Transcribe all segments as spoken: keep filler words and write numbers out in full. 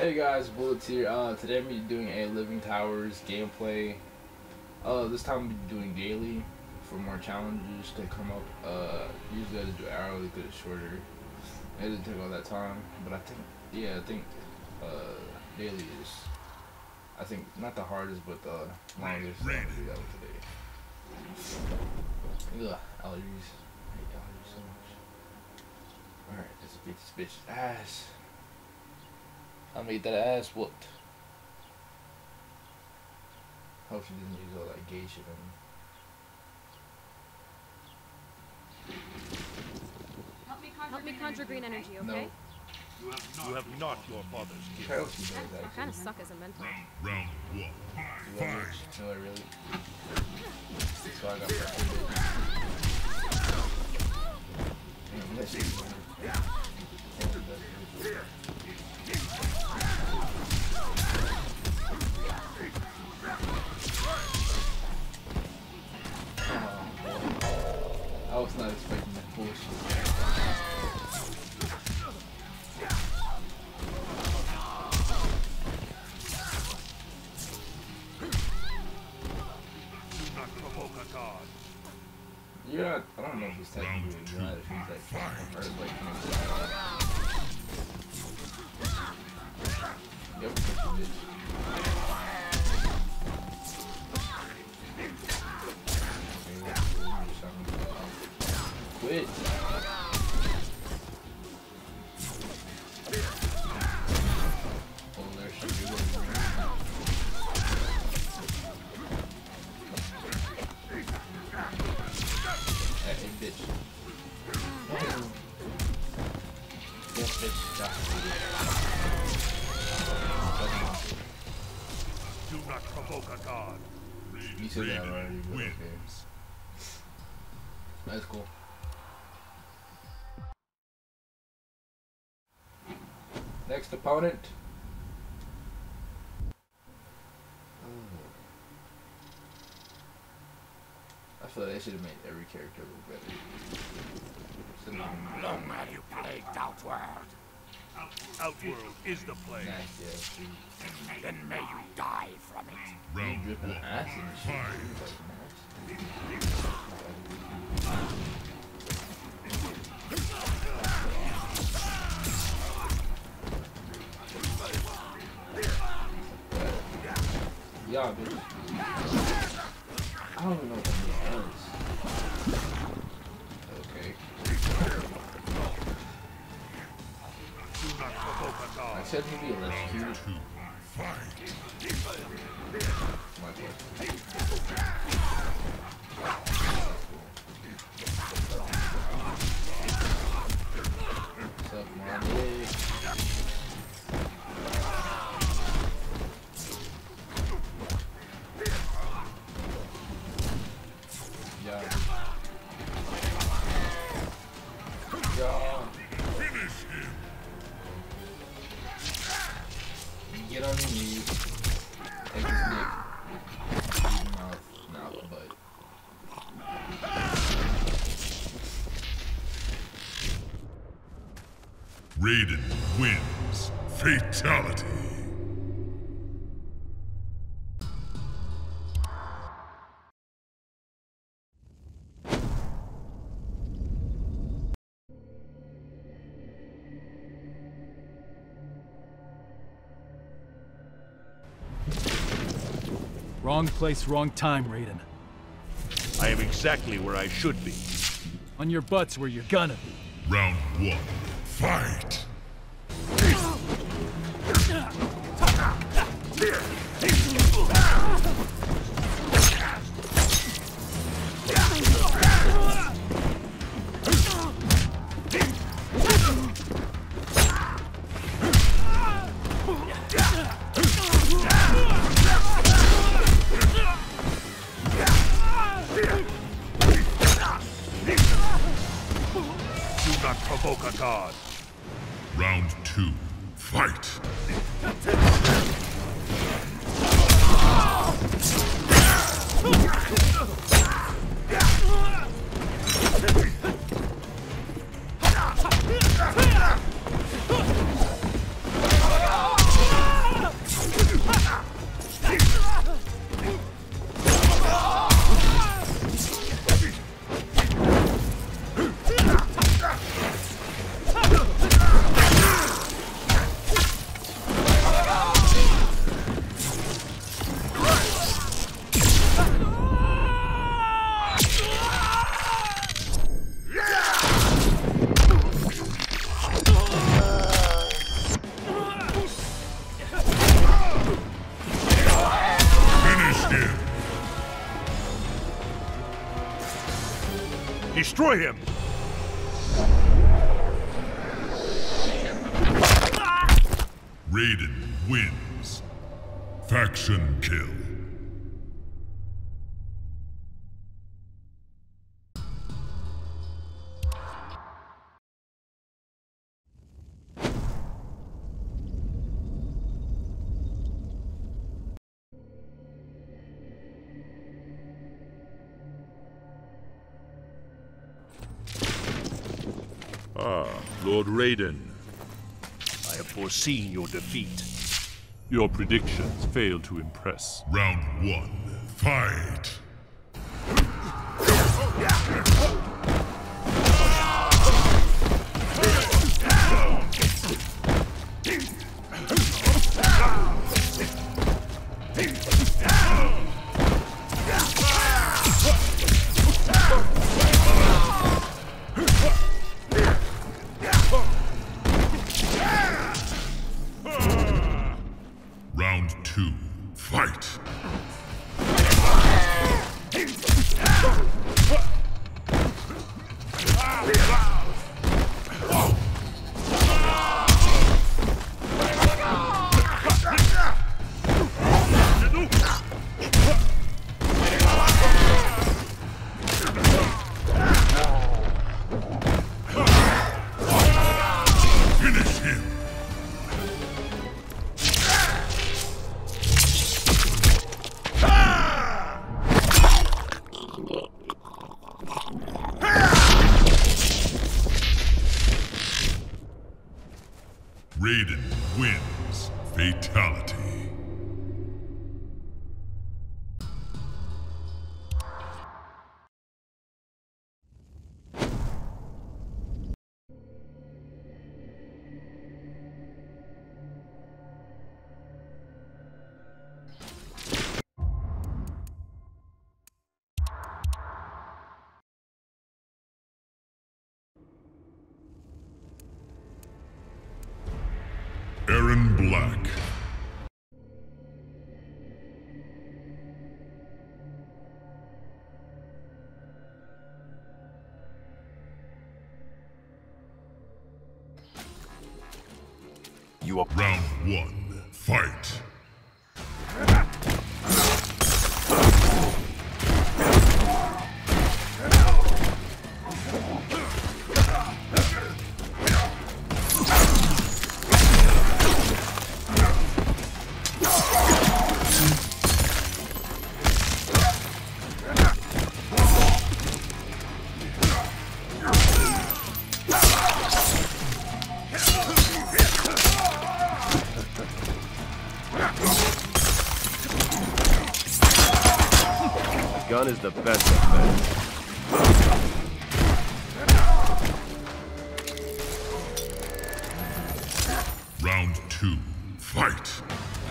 Hey guys, Bullets here. Uh, today I'm gonna be doing a Living Towers gameplay. Uh, this time I'm doing daily for more challenges to come up. Uh, usually I just do hourly because it's shorter. It doesn't take all that time, but I think, yeah, I think uh, daily is, I think not the hardest, but the longest. So I'm gonna do that one today. Ugh, allergies. I hate allergies so much. All right, let's beat this bitch's ass. I made that ass whooped. Hope she didn't use all that gay shit on me. Help me conjure, Help me conjure green energy, okay? No. You have not, you have not your father's gift. I kind of suck as a mentor. Round one. Fight. No, I really. So I got that. Damn, this is I was not expecting that bullshit. Do not provoke a god. You're not, I don't know if he's technically a god, if he's like, or like, yep, bitch. Quit. Oh, there she is. Hey, bitch. Yes, bitch. Do not provoke a god. You said that already, but okay. That's cool. Next opponent. I feel like they should have made every character look better. Long have you plagued Outworld? Outworld is the plague. Nice, yeah. Then may you die from it. Round Dripping one. acid and shit. Yeah, bitch. I don't even know what that is. Okay. Do not provoke a I god. said he'd be less cute. Two. Fight. My bad. Suck my dick. Yeah. Yeah. Finish him. Get on your knees. Take his dick. Mouth, mouth, butt. Raiden wins. Fatality. Wrong place, wrong time, Raiden. I am exactly where I should be. On your butts where you're gonna be. Round one. Fight. Do not provoke a god. Round two. Fight. Destroy him! Raiden wins. Faction kill. Ah, Lord Raiden. I have foreseen your defeat. Your predictions failed to impress. Round one, fight! Round two, fight! Finish him! Raiden wins. Fatality. Aaron Black. You are Round one, fight! Gun is the best defense. Round two, fight!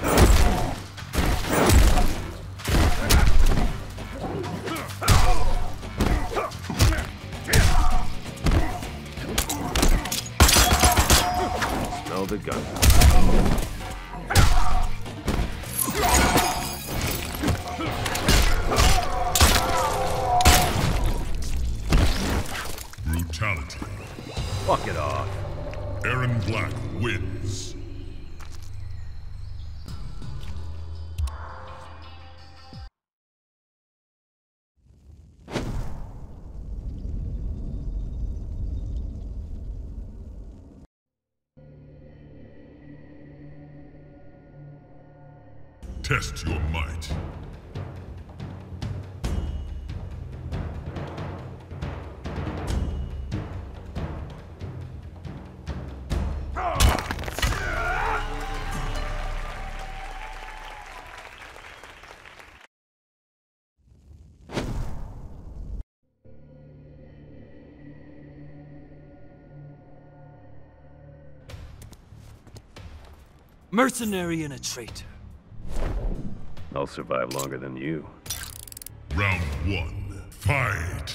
Smell the gun. Brutality. Fuck it off. Aaron Black wins. Test your might. Mercenary and a traitor. I'll survive longer than you. Round one, fight!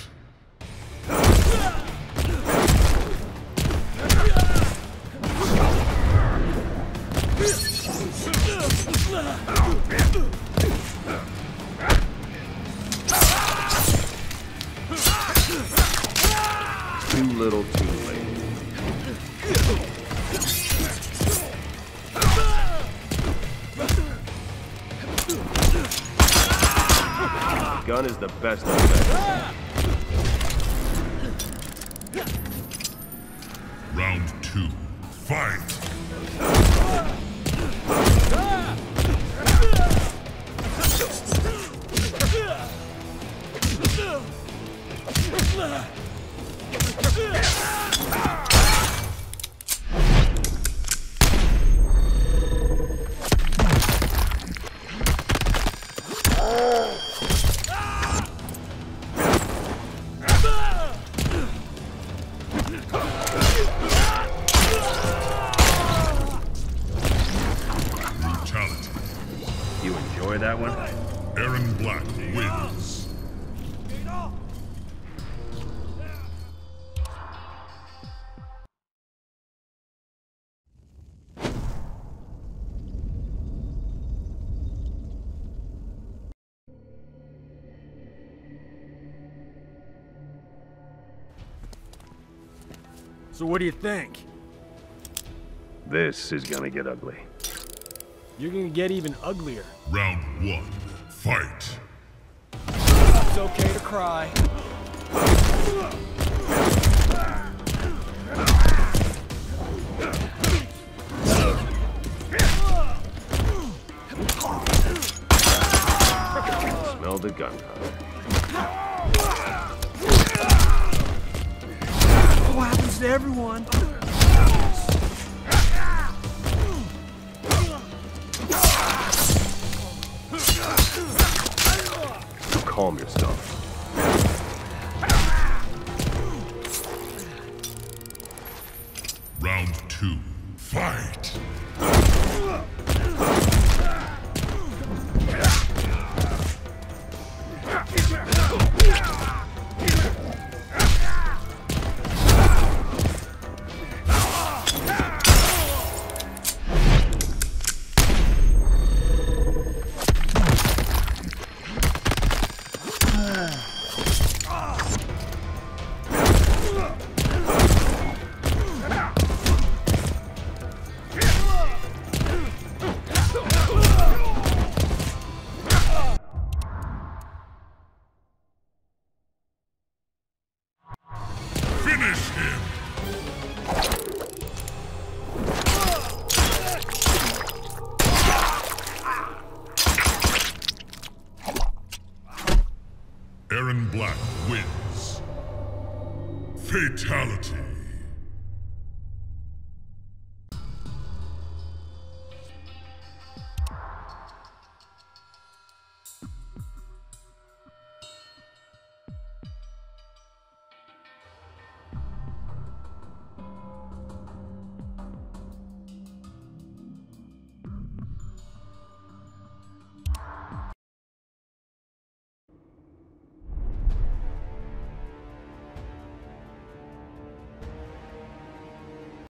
too little, too late. Gun is the best of best. Round two, fight! Brutality. You enjoy that one? Aaron Black wins. So what do you think? This is gonna get ugly. You're gonna get even uglier. Round one, fight! It's okay to cry. Smell the gunpowder. What happens to everyone? Calm yourself. Round two, fight! Finish him! Aaron Black wins. Fatality.